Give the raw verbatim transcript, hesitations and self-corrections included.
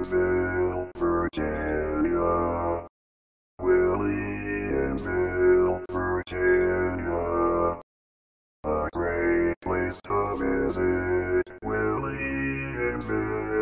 Williamsville, Virginia. Williamsville, Virginia. A great place to visit. Williamsville.